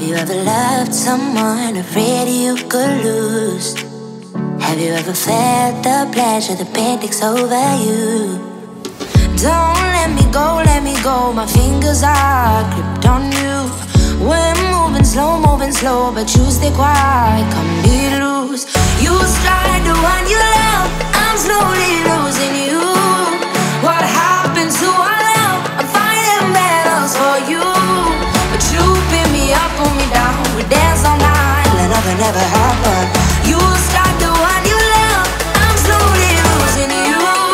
you ever loved someone afraid you could lose? Have you ever felt the pleasure the pain takes over you? Don't let me go, my fingers are gripped on you. We're moving slow, but you stay quiet, come be loose. You strike the one you love, I'm slowly losing you. What happened to our love? I'm fighting battles for you, but you pick me up, pull me down, we dance all night, like nothing ever happened. You strike the one you love, I'm slowly losing you.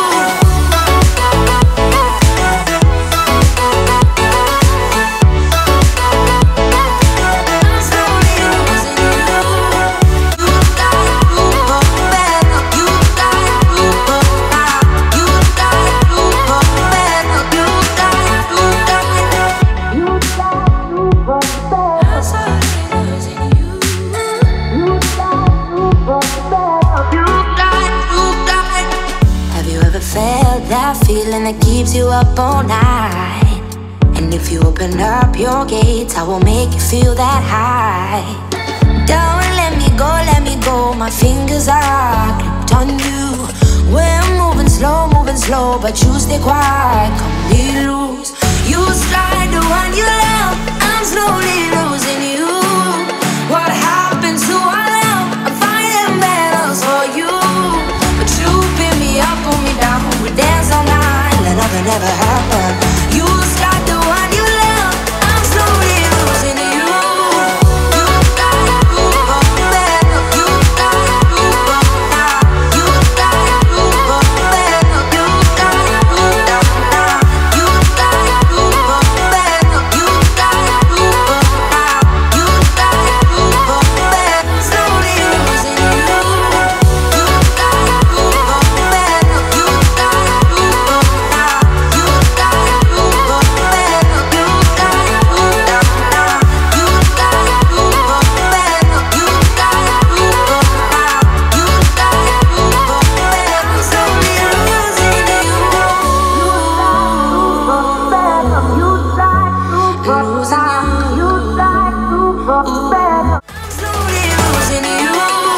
That feeling that keeps you up all night. And if you open up your gates, I will make you feel that high. Don't let me go, my fingers are gripped on you. We're moving slow, but you stay quiet, come be loose. You strike the one you love, I'm slowly losing you. What happened to our love? I'm fighting battles for you, but you pick me up, pull me down, we dance all night, like nothing ever happened. You got the one you love, I'm slowly losing you. You got proof of better, you got proof of now. You got proof of better, you got proof of now. You got proof of better, you got proof of now. You got proof of better, slowly losing you. You got proof of better, you got proof of now. You got proof of better, you got proof of now. You got proof of better, you got proof of now. You got proof of better, I'm slowly losing you. You got proof of better, you got proof of better, I'm slowly losing you.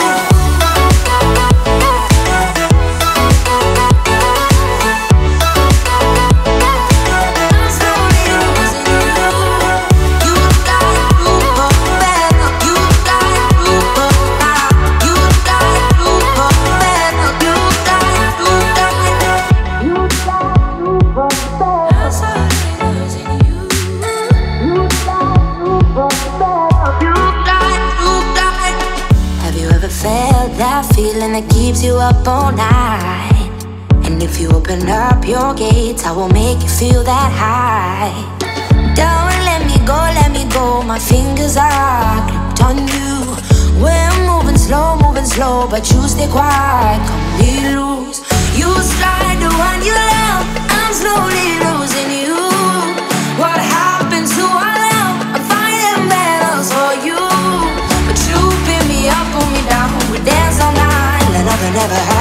I'm slowly losing you. You got proof of better, you got proof of now. You got proof of better, you got proof of now. You got proof of better, I'm slowly losing you. You got proof of better, you got proof of it. Have you ever felt that feeling that keeps you up all night? And if you open up your gates, I will make you feel that high. Don't let me go, my fingers are gripped on you. We're moving slow, but you stay quiet, come be loose. You strike the one you love, I'm slowly losing you. What happened to our love? I'm fighting battles for you, but you pick me up, pull me down, we dance all night, like nothing ever happened.